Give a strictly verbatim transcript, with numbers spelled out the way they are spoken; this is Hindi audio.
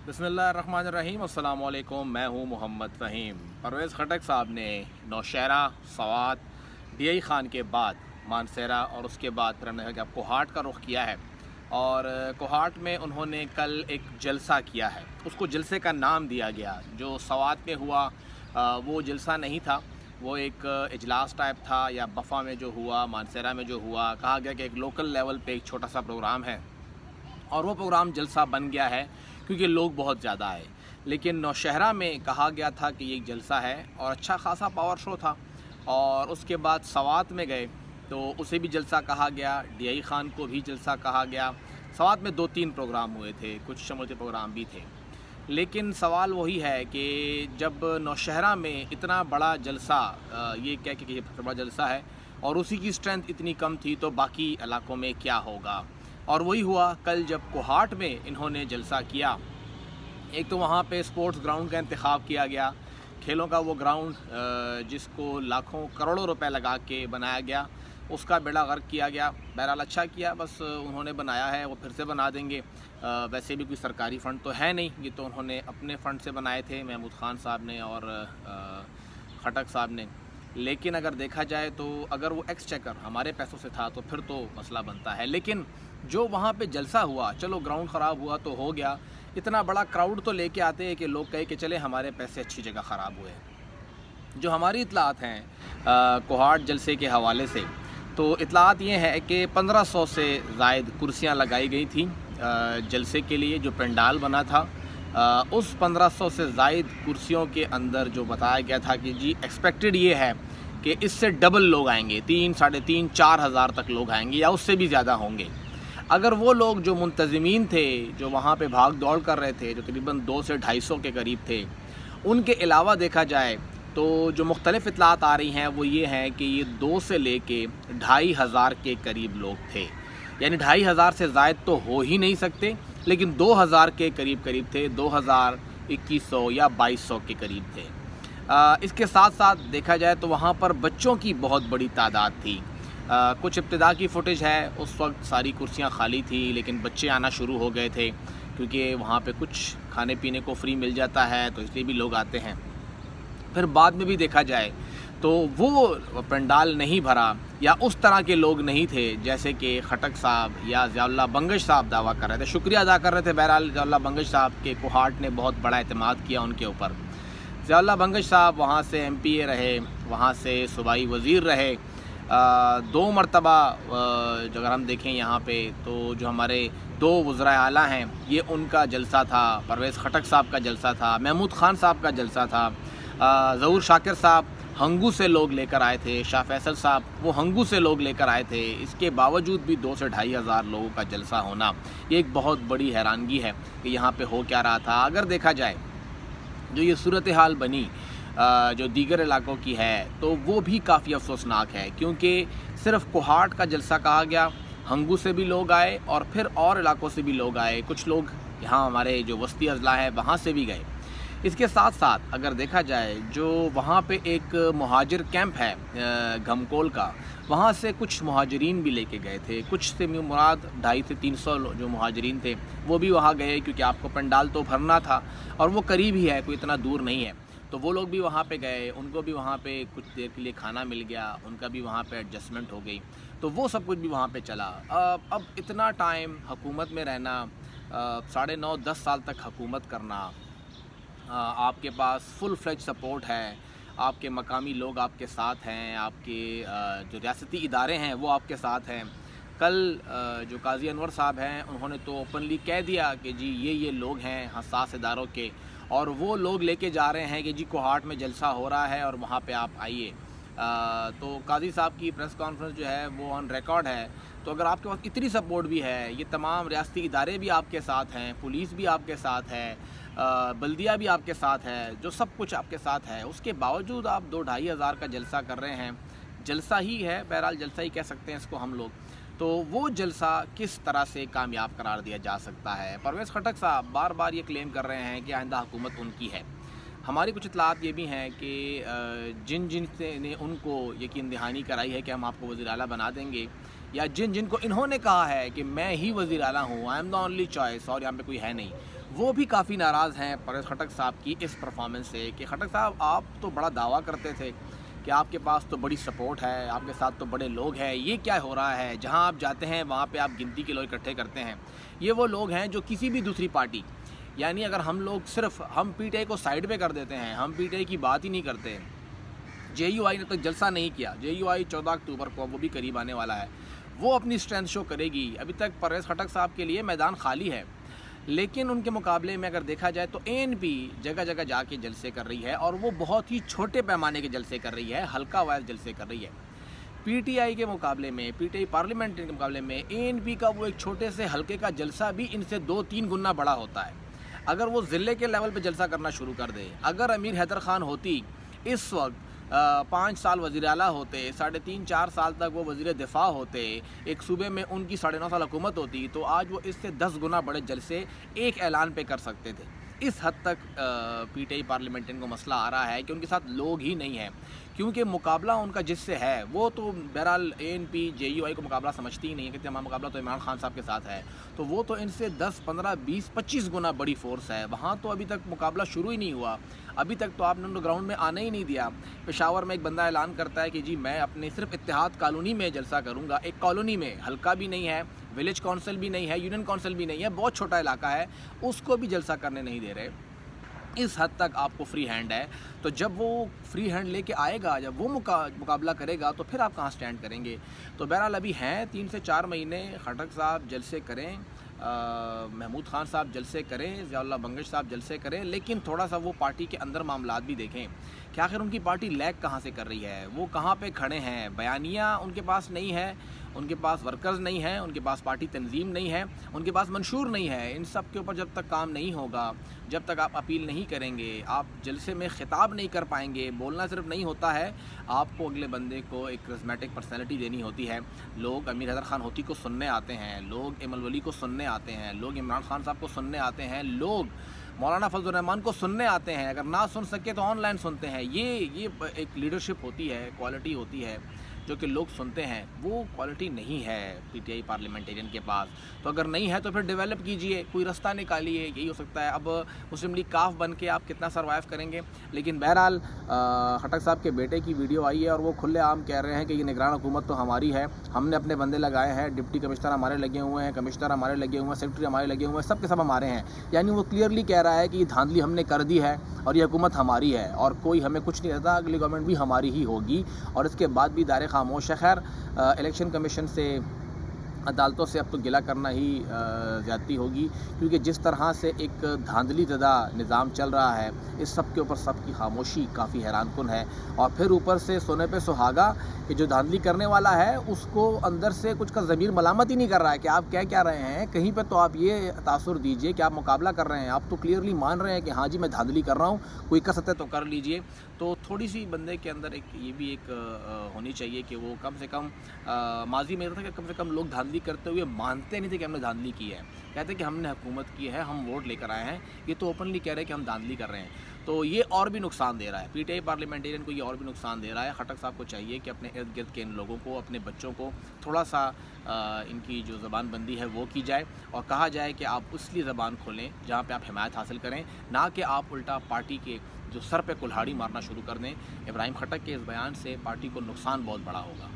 बिस्मिल्लाहिर्रहमानिर्रहीम। अस्सलाम वालेकुम। मैं हूँ मोहम्मद फ़हीम। परवेज़ खटक साहब ने नौशहरा, सवात, डी आई ख़ान के बाद मानसहरा और उसके बाद फिर हमने जब कोहाट का रुख किया है और कोहाट में उन्होंने कल एक जलसा किया है। उसको जलसे का नाम दिया गया। जो सवात में हुआ वो जलसा नहीं था, वो एक इजलास टाइप था, या बफ़ा में जो हुआ, मानसहरा में जो हुआ, कहा गया कि एक लोकल लेवल पे एक छोटा सा प्रोग्राम है और वो प्रोग्राम जलसा बन गया है क्योंकि लोग बहुत ज़्यादा आए। लेकिन नौशहरा में कहा गया था कि ये एक जलसा है और अच्छा खासा पावर शो था। और उसके बाद सवात में गए तो उसे भी जलसा कहा गया, डी आई ख़ान को भी जलसा कहा गया। सवात में दो तीन प्रोग्राम हुए थे, कुछ शमूलियती प्रोग्राम भी थे। लेकिन सवाल वही है कि जब नौशहरा में इतना बड़ा जलसा, ये कह के कि ये बड़ा जलसा है और उसी की स्ट्रेंथ इतनी कम थी, तो बाकी इलाकों में क्या होगा। और वही हुआ कल जब कोहाट में इन्होंने जलसा किया। एक तो वहाँ पे स्पोर्ट्स ग्राउंड का इंतखाब किया गया, खेलों का वो ग्राउंड जिसको लाखों करोड़ों रुपए लगा के बनाया गया, उसका बेड़ा गर्क किया गया। बहरहाल अच्छा किया, बस उन्होंने बनाया है, वो फिर से बना देंगे। आ, वैसे भी कोई सरकारी फ़ंड तो है नहीं, ये तो उन्होंने अपने फ़ंड से बनाए थे, महमूद ख़ान साहब ने और आ, खटक साहब ने। लेकिन अगर देखा जाए तो अगर वो एक्सचेकर हमारे पैसों से था तो फिर तो मसला बनता है। लेकिन जो वहाँ पे जलसा हुआ, चलो ग्राउंड ख़राब हुआ तो हो गया, इतना बड़ा क्राउड तो लेके आते हैं कि लोग कहे कि चले हमारे पैसे अच्छी जगह ख़राब हुए। जो हमारी इतलात हैं कोहाट जलसे के हवाले से, तो इतलात ये है कि पंद्रह सौ से ज़ायद कुर्सियाँ लगाई गई थी जलसे के लिए। जो पंडाल बना था आ, उस पंद्रह सौ से ज़ायद कुर्सियों के अंदर जो बताया गया था कि जी एक्सपेक्टेड ये है कि इससे डबल लोग आएंगे, तीन साढ़े तीन चार हज़ार तक लोग आएंगे या उससे भी ज़्यादा होंगे। अगर वो लोग जो मुंतज़मीन थे, जो वहाँ पे भाग दौड़ कर रहे थे, जो तकरीबन दो से ढाई सौ के करीब थे, उनके अलावा देखा जाए तो जो मुख्तलिफ़ इतलात आ रही हैं वो ये हैं कि ये दो से ले कर ढाई हज़ार के करीब लोग थे। यानी ढाई हज़ार से ज़ायद तो हो ही नहीं सकते, लेकिन दो हज़ार के करीब करीब थे, दो हज़ार इक्कीस सौ या बाईस सौ के करीब थे। आ, इसके साथ साथ देखा जाए तो वहाँ पर बच्चों की बहुत बड़ी तादाद थी। आ, कुछ इब्तिदा की फुटेज है, उस वक्त सारी कुर्सियाँ खाली थी, लेकिन बच्चे आना शुरू हो गए थे क्योंकि वहाँ पे कुछ खाने पीने को फ्री मिल जाता है, तो इसलिए भी लोग आते हैं। फिर बाद में भी देखा जाए तो वो पंडाल नहीं भरा या उस तरह के लोग नहीं थे जैसे कि खटक साहब या ज़ियाउल्लाह बंगश साहब दावा कर रहे थे। शुक्रिया अदा कर रहे थे बहरहाल ज़ियाउल्लाह बंगश साहब के, कोहाट ने बहुत बड़ा एतमाद किया उनके ऊपर। ज़ियाउल्लाह बंगश साहब वहाँ से एम पी ए रहे, वहाँ से सूबाई वज़ीर रहे, आ, दो मरतबा। जो अगर हम देखें यहाँ पे तो जो हमारे दो वज़राए आला हैं, ये उनका जलसा था। परवेज़ खटक साहब का जलसा था, महमूद ख़ान साहब का जलसा था, ज़हूर शाकिर साहब हंगू से लोग लेकर आए थे, शाह फैसल साहब वो हंगू से लोग लेकर आए थे। इसके बावजूद भी दो से ढाई हज़ार लोगों का जलसा होना, ये एक बहुत बड़ी हैरानगी है कि यहाँ पे हो क्या रहा था। अगर देखा जाए जो ये सूरत हाल बनी जो दीगर इलाकों की है, तो वो भी काफ़ी अफसोसनाक है क्योंकि सिर्फ कोहाट का जलसा कहा गया, हंगू से भी लोग आए और फिर और इलाकों से भी लोग आए, कुछ लोग यहाँ हमारे जो वस्ती अजला है वहाँ से भी गए। इसके साथ साथ अगर देखा जाए जो वहाँ पे एक मुहाजिर कैंप है घमकोल का, वहाँ से कुछ मुहाजिरीन भी लेके गए थे। कुछ से मुराद ढाई से तीन सौ जो मुहाजिरीन थे वो भी वहाँ गए क्योंकि आपको पंडाल तो भरना था और वो करीब ही है, कोई इतना दूर नहीं है, तो वो लोग भी वहाँ पे गए। उनको भी वहाँ पे कुछ देर के लिए खाना मिल गया, उनका भी वहाँ पे एडजस्टमेंट हो गई, तो वो सब कुछ भी वहाँ पे चला। अब इतना टाइम हुकूमत में रहना, साढ़े नौ दस साल तक हुकूमत करना, आपके पास फुल फ्लेज सपोर्ट है, आपके मकामी लोग आपके साथ हैं, आपके जो रियासती इदारे हैं वो आपके साथ हैं। कल जो काजी अनवर साहब हैं उन्होंने तो ओपनली कह दिया कि जी ये ये लोग हैं हसास इदारों के और वो लोग लेके जा रहे हैं कि जी कोहाट में जलसा हो रहा है और वहाँ पे आप आइए। तो काजी साहब की प्रेस कॉन्फ्रेंस जो है वो ऑन रिकॉर्ड है। तो अगर आपके पास इतनी सपोर्ट भी है, ये तमाम रियासती इदारे भी आपके साथ हैं, पुलिस भी आपके साथ है, बल्दिया भी आपके साथ है, जो सब कुछ आपके साथ है, उसके बावजूद आप दो ढाई हज़ार का जलसा कर रहे हैं। जलसा ही है, बहरहाल जलसा ही कह सकते हैं इसको हम लोग। तो वो जलसा किस तरह से कामयाब करार दिया जा सकता है। परवेज़ खटक साहब बार बार ये क्लेम कर रहे हैं कि आइंदा हुकूमत उनकी है। हमारी कुछ इतलात ये भी हैं कि जिन जिन ने उनको यकीन दहानी कराई है कि हम आपको वज़ीर आला बना देंगे, या जिन जिनको इन्होंने कहा है कि मैं ही वज़ीर आला हूँ, I am the only choice और यहाँ पे कोई है नहीं, वो भी काफ़ी नाराज़ हैं परवेज़ खटक साहब की इस परफॉर्मेंस से कि खटक साहब आप तो बड़ा दावा करते थे कि आपके पास तो बड़ी सपोर्ट है, आपके साथ तो बड़े लोग हैं, ये क्या हो रहा है? जहाँ आप जाते हैं वहाँ पे आप गिनती के लोग इकट्ठे करते हैं। ये वो लोग हैं जो किसी भी दूसरी पार्टी, यानी अगर हम लोग सिर्फ हम पीटीआई को साइड पे कर देते हैं, हम पीटीआई की बात ही नहीं करते। जेयूआई ने तो जलसा नहीं किया, जेयूआई चौदह अक्टूबर को, वो भी करीब आने वाला है, वो अपनी स्ट्रेंथ शो करेगी। अभी तक परवेज़ खटक साहब के लिए मैदान खाली है, लेकिन उनके मुकाबले में अगर देखा जाए तो एएनपी जगह जगह जाके जलसे कर रही है और वो बहुत ही छोटे पैमाने के जलसे कर रही है, हल्का वाइज जलसे कर रही है। पीटीआई के मुकाबले में, पीटीआई पार्लियामेंट के मुकाबले में एएनपी का वो एक छोटे से हल्के का जलसा भी इनसे दो तीन गुना बड़ा होता है। अगर वो ज़िले के लेवल पे जलसा करना शुरू कर दे, अगर अमीर हैदर खान होती इस वक्त पाँच साल वज़ीर आला होते, साढ़े तीन चार साल तक वो वज़ीर दिफ़ा होते, एक सूबे में उनकी साढ़े नौ साल हुकूमत होती, तो आज वो इससे दस गुना बड़े जलसे एक ऐलान पे कर सकते थे। इस हद तक पीटीआई पार्लियामेंटेरियन को मसला आ रहा है कि उनके साथ लोग ही नहीं हैं, क्योंकि मुकाबला उनका जिससे है वो तो बहरहाल एएनपी जेयूआई को मुकाबला समझती ही नहीं है कि हमारा मुकाबला तो इमरान खान साहब के साथ है, तो वो तो इनसे दस पंद्रह बीस पच्चीस गुना बड़ी फोर्स है। वहाँ तो अभी तक मुकाबला शुरू ही नहीं हुआ, अभी तक तो आपने उनको ग्राउंड में आने ही नहीं दिया। पेशावर में एक बंदा ऐलान करता है कि जी मैं अपने सिर्फ इत्तेहाद कॉलोनी में जलसा करूँगा, एक कॉलोनी में, हल्का भी नहीं है, विलेज काउंसिल भी नहीं है, यूनियन काउंसिल भी नहीं है, बहुत छोटा इलाका है, उसको भी जलसा करने नहीं दे रहे। इस हद तक आपको फ्री हैंड है। तो जब वो फ्री हैंड लेके आएगा, जब वो मुका, मुकाबला करेगा, तो फिर आप कहाँ स्टैंड करेंगे? तो बहरहाल अभी हैं तीन से चार महीने, खटक साहब जलसे करें, महमूद खान साहब जलसे करें, ज़ियाउल्लाह बंगश साहब जलसे करें, लेकिन थोड़ा सा वो पार्टी के अंदर मामलात भी देखें कि आखिर उनकी पार्टी लैग कहाँ से कर रही है, वो कहाँ पे खड़े हैं। बयानियाँ उनके पास नहीं है, उनके पास वर्कर्स नहीं हैं, उनके पास पार्टी तंजीम नहीं है, उनके पास मंशूर नहीं है। इन सब के ऊपर जब तक काम नहीं होगा, जब तक आप अपील नहीं करेंगे, आप जलसे में खिताब नहीं कर पाएंगे, बोलना सिर्फ नहीं होता है, आपको अगले बंदे को एक करिस्मेटिक पर्सनैलिटी देनी होती है। लोग अमीर हैदर खान होती को सुनने आते हैं, लोग इमल वली को सुनने आते हैं, लोग इमरान खान साहब को सुनने आते हैं, लोग मौलाना फजल रहमान को सुनने आते हैं, अगर ना सुन सके तो ऑनलाइन सुनते हैं। ये ये एक लीडरशिप होती है, क्वालिटी होती है जो कि लोग सुनते हैं, वो क्वालिटी नहीं है पीटीआई पार्लियामेंटेरियन के पास। तो अगर नहीं है तो फिर डेवलप कीजिए, कोई रास्ता निकालिए, यही हो सकता है। अब मुस्लिम लीग काफ बन के आप कितना सर्वाइव करेंगे? लेकिन बहरहाल खटक साहब के बेटे की वीडियो आई है और वो खुलेआम कह रहे हैं कि ये निगरान हुकूमत तो हमारी है, हमने अपने बंदे लगाए हैं, डिप्टी कमिश्नर हमारे लगे हुए हैं, कमिश्नर हमारे लगे हुए हैं, सेक्रेटरी हमारे लगे हुए हैं, सब के सब हमारे हैं। यानी वो क्लियरली कह रहा है कि ये धांधली हमने कर दी है और ये हुकूमत हमारी है और कोई हमें कुछ नहीं रहता, अगली गवर्नमेंट भी हमारी ही होगी। और इसके बाद भी दायरे खामोश है। खैर, इलेक्शन कमीशन से, अदालतों से अब तो गिला करना ही ज़्यादती होगी, क्योंकि जिस तरह से एक धांधली ज़दा निज़ाम चल रहा है, इस सब के ऊपर सबकी खामोशी काफ़ी हैरानकुन है। और फिर ऊपर से सोने पे सुहागा कि जो धांधली करने वाला है उसको अंदर से कुछ का ज़मीर मलामत ही नहीं कर रहा है कि आप कह क्या रहे हैं। कहीं पे तो आप ये तासुर दीजिए कि आप मुकाबला कर रहे हैं, आप तो क्लियरली मान रहे हैं कि हाँ जी मैं धांधली कर रहा हूँ, कोई कर सकता है तो कर लीजिए। तो थोड़ी सी बंदे के अंदर एक ये भी एक आ, होनी चाहिए कि वो कम से कम, माजी में था कि कम से कम लोग धांधली करते हुए मानते नहीं थे कि हमने धांधली की है, कहते कि हमने हुकूमत की है, हम वोट लेकर आए हैं। ये तो ओपनली कह रहे हैं कि हम धांधली कर रहे हैं। तो ये और भी नुकसान दे रहा है पीटीआई पार्लियामेंटेरियन को, ये और भी नुकसान दे रहा है। खटक साहब को चाहिए कि अपने इर्द गिर्द के इन लोगों को, अपने बच्चों को थोड़ा सा आ, इनकी जो ज़बान बंदी है वो की जाए और कहा जाए कि आप उसकी ज़बान खोलें जहाँ पे आप हिमायत हासिल करें, ना कि आप उल्टा पार्टी के जो सर पे कुल्हाड़ी मारना शुरू कर दें। इब्राहिम खटक के इस बयान से पार्टी को नुकसान बहुत बड़ा होगा।